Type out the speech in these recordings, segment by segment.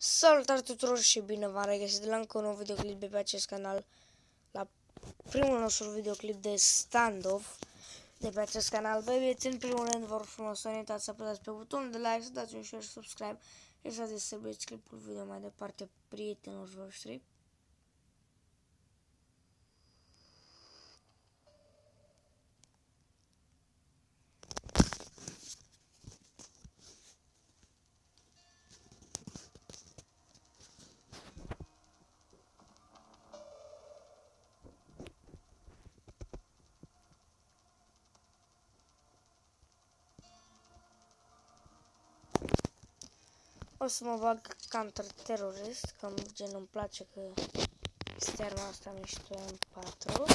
Salutare tuturor și bine v-am regăsit la încă un nou videoclip de pe acest canal, la primul nostru videoclip de standoff de pe acest canal. Băieți, în primul rând vă rog frumos să nu uitați să apăsați pe butonul de like, să dați un share, subscribe și să distribuiți clipul video mai departe prietenilor voștri. O să mă bag counter-terrorist, că gen îmi place că este arma asta mișto M4.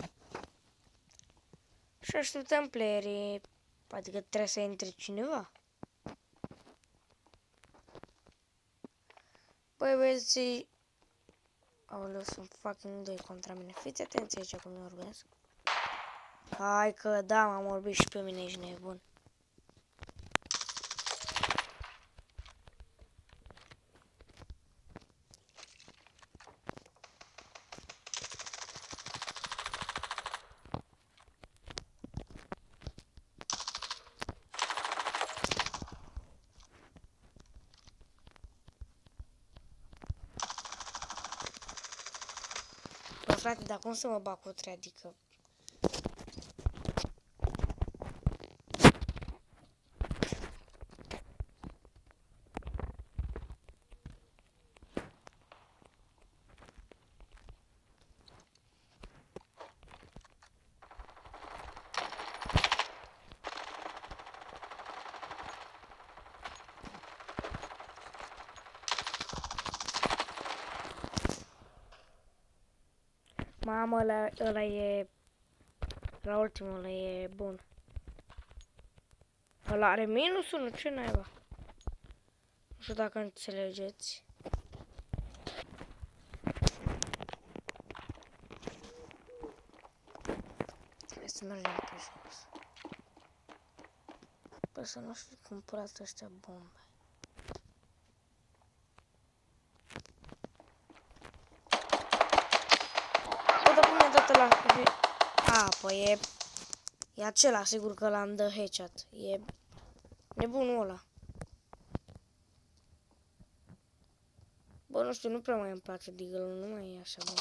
Și așteptăm playerii, adică trebuie să intre cineva. Băi băieții, aoleu, sunt fucking doi contra mine. Fiți atenți aici cum ne urmez. Hai că da, m-am orbit și pe mine, ești nebun. Bă, frate, dar cum să mă bag cu 3, adică... Mamă, ăla e... La ultimul ăla e bun. Ăla are -1, ce naiba? Nu știu dacă înțelegeți. Hai să mergem pe jos. Păi să nu știu cumpărat ăștia bombe. Bă, dar cum e dată la... A, păi e... E acela, sigur că l-am dă headshot. E nebunul ăla. Bă, nu știu, nu prea mai îmi place Deagle-ul, nu mai e așa bun.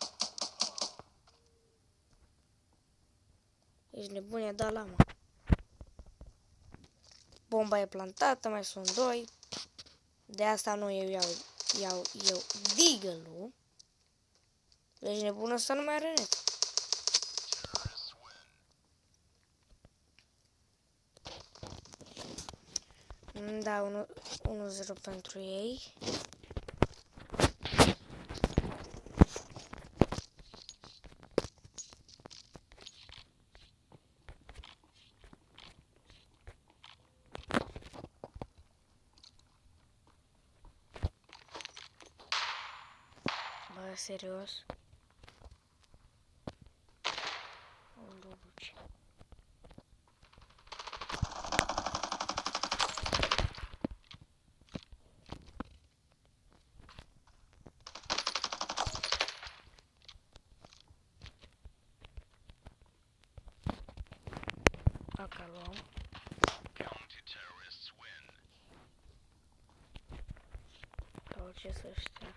Ești nebun, i-a dat lama. Bomba e plantată, mai sunt 2. De asta nu eu iau Deagle-ul. Deci nebun ăsta nu mai are net. Da, 1-0 pentru ei. Bă, serios? Unde duci? Acá luăm. Sau ce să știa.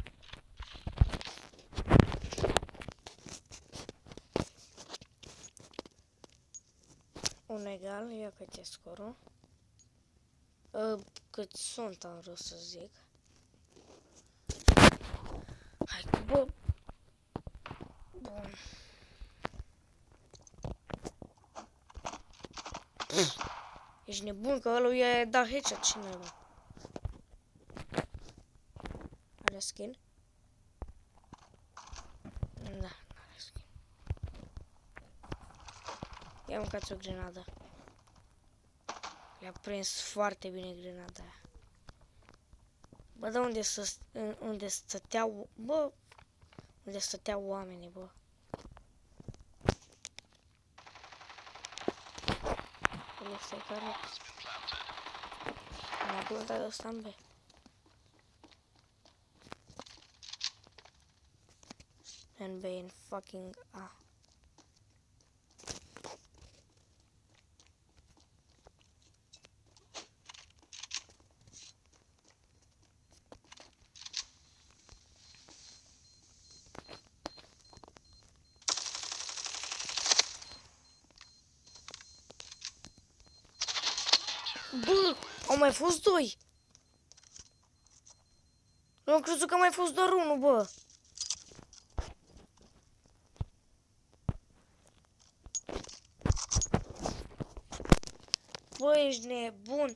Un egal, ia cât e scorul. Cât sunt, am vrut să zic. Hai cu bă. Bun. Ești nebun că ăla i-a dat headshot, ce naiba. Are skin? Da, n-are skin. Ia mâncați o grenadă. Le-a prins foarte bine grenada aia. Bă, dar unde stăteau, bă, unde stăteau oamenii, bă. Unde stai care? M-a plantat ăsta în B. NB în fucking A. Bă, au mai fost doi. Eu am crezut că a mai fost doar unul, bă. Bă, ești nebun.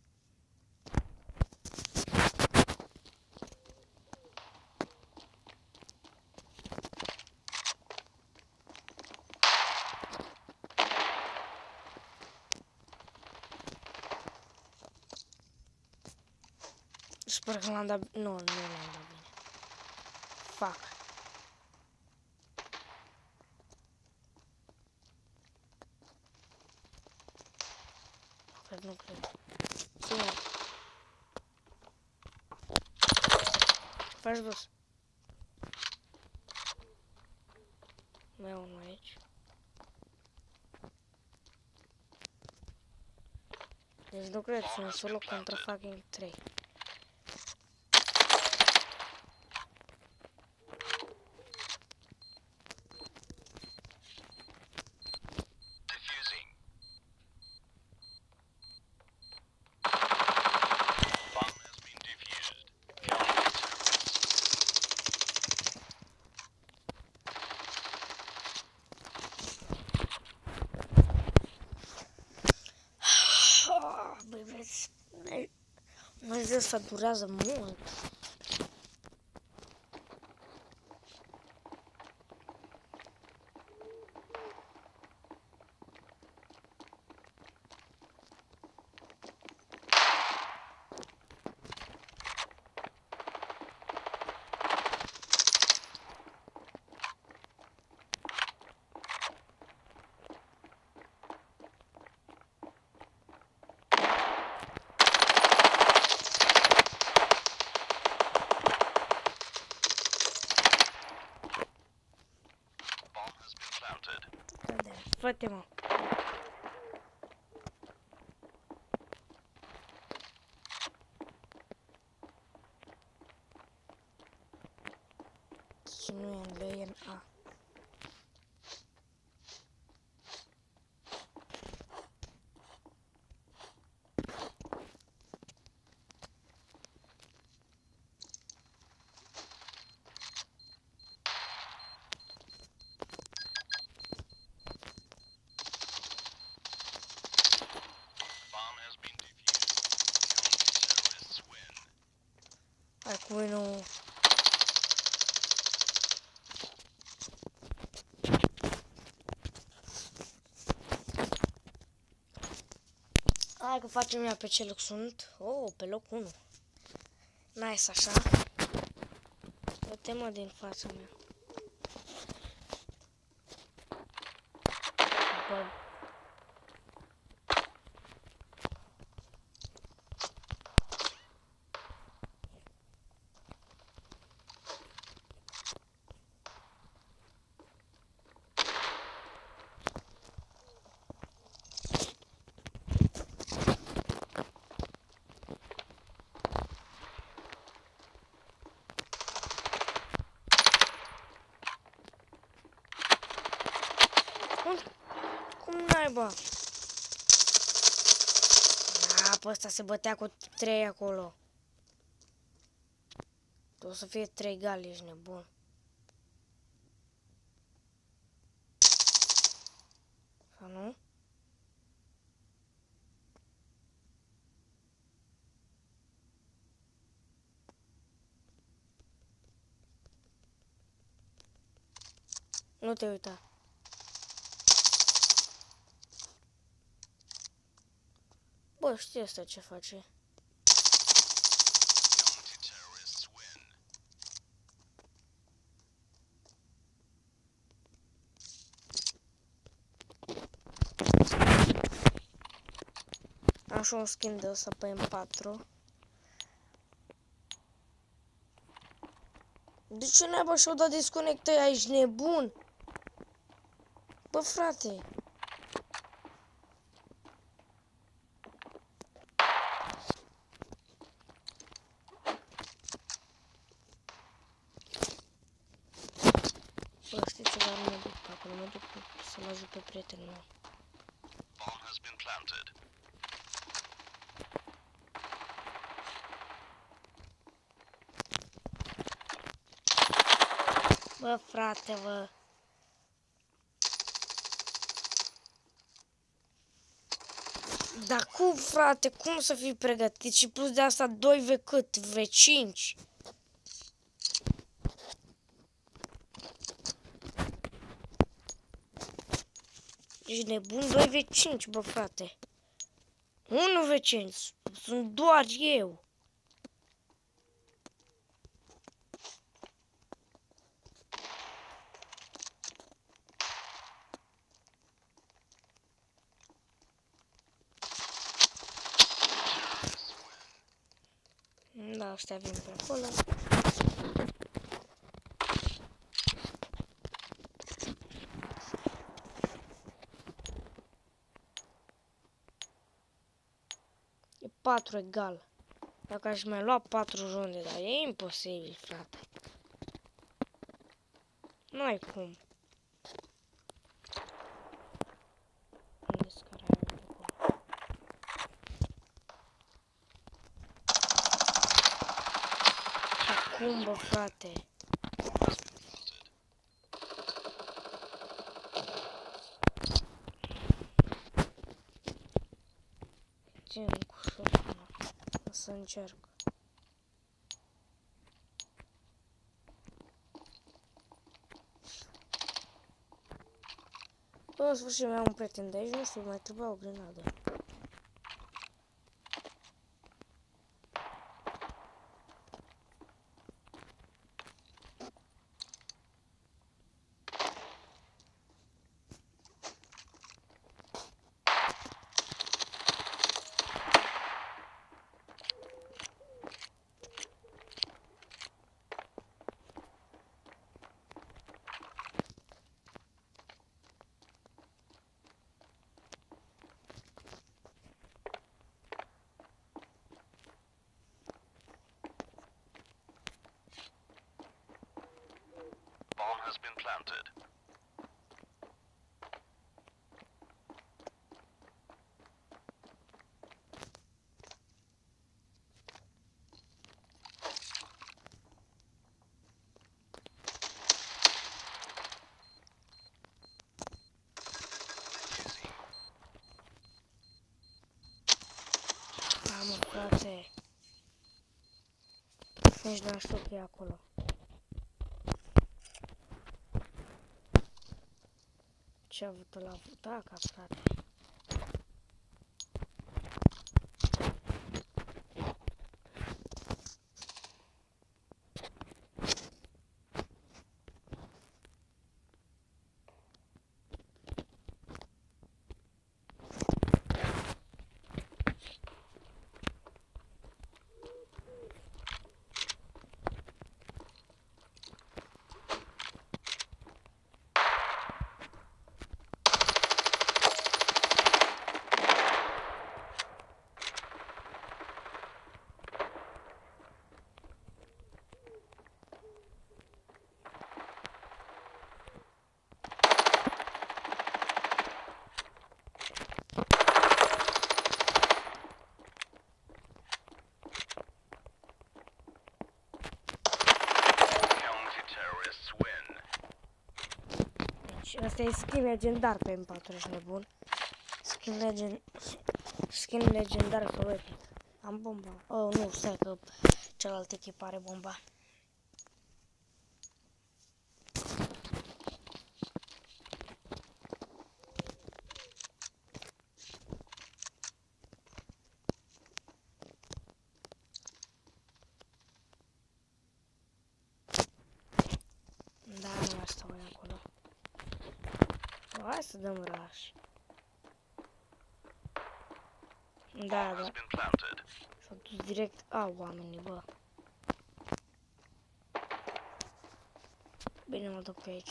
Sper că l-am dat... Nu l-am dat bine. Fuck. Nu cred. Bine. Faci dos. Mai e unul aici. Deci nu cred, sunt solo contra fucking 3. Băi, vezi, de asta durează mult. Fă-te, mă. Și nu e în B, e în A. Hai cu nu. Hai că facem ea pe ce loc sunt. Oh, pe loc 1. Nice așa. Dă-te mă din fața mea. Bă. Cum naiba? A, pe ăsta se bătea cu 3 acolo. O să fie 3 egali, ești nebun. Sau nu? Nu te uita. Bă, știi asta ce face? Am și un skin de ăsta pe M4. De ce naiba și-o dat desconectări? Ești nebun? Bă, frate. Bă, știi ceva, nu mă duc pe acolo, mă duc să-l ajut pe prietenul meu. Bă, frate, bă. Dar cum, frate, cum să fii pregătit? Și plus de asta 2v cât? V5? Ești nebun? 2v5, bă, frate. 1v5. Sunt doar eu. Da, ăștia vin pe acolo. E 4 egal. Dacă aș mai lua 4 runde, dar e imposibil, frate. Nu-ai cum. Unde scara aia de acolo? Acum, bă, frate. Țin cu șopul. O să încerc. Bă, în sfârșit mi-am un prieten de aici, nu știu, mai trebuia o grenadă. Da, mă, frate. Nici nu știu că e acolo. Ce a avut ăla? Da, ca frate. Asta e skin legendar pe M4, ești nebun. Skin legendar sau epic. Am bomba. Oh, nu, stai că cealaltă echipă are bomba. Da, nu asta mai acolo. Hai să dăm rush. Da, da. S-au dus direct. A, oamenii, bă. Bine, mă duc pe aici.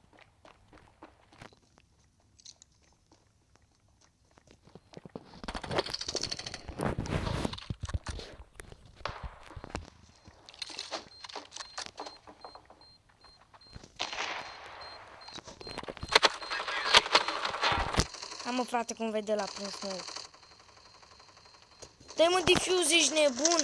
Am mă, frate, cum vede la prins nou. Dai, mă, diffuse, ești nebun?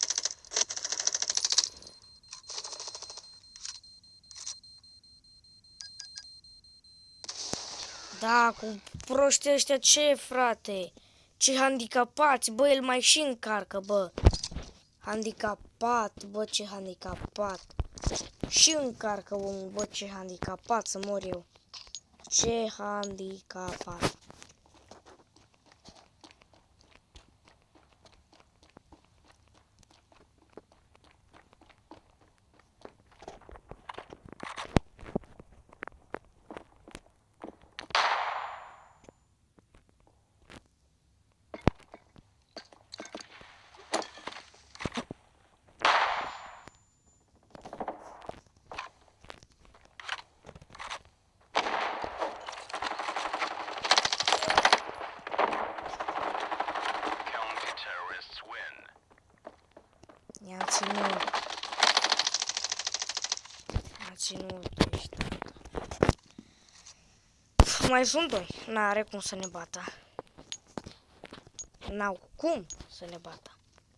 Da, cu proștii ăștia ce, frate? Ce handicapați, bă, el mai și încarcă, bă. Handicapat, bă, ce handicapat. Și încarcă omul, bă, ce handicapat, să mor eu. Ce handicapat. I-am ținut. I-am ținut ăștia. Mai sunt doi. N-are cum să ne bată. N-au cum să ne bată.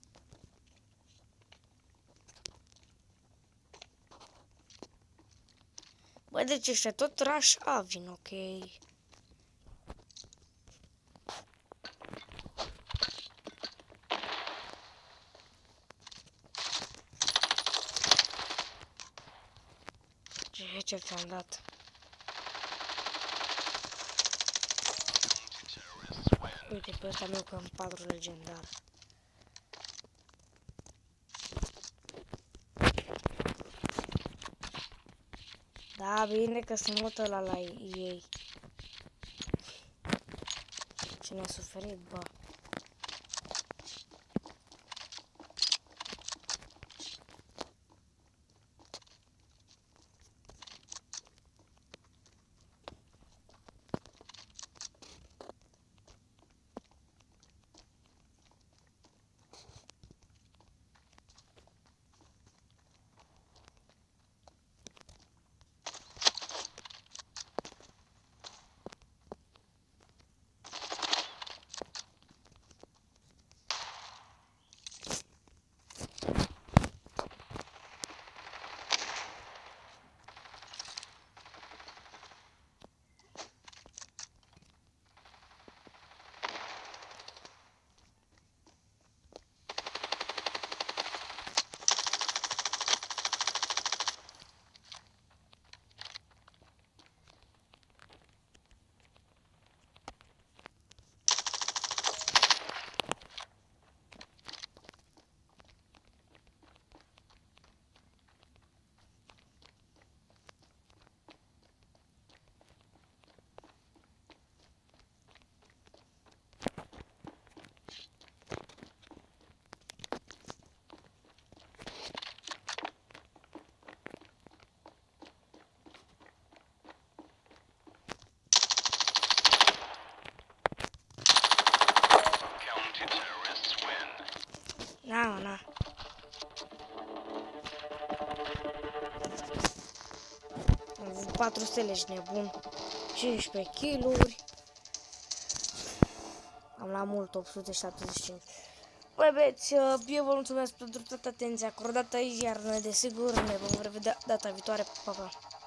Bă, deci ăștia tot rush A vin, ok. Ce ți-am dat? Uite pe ăsta meu că am 4 legendar. Da, bine că se mută la ei. Ce ne-a suferit, bă. Na. 4 stele, ești nebun. 15 kill-uri. Am la mult, 875. Băi, băieți, eu vă mulțumesc pentru toată atenția acordată, iar noi, desigur, ne vom revedea data viitoare. Pa, pa!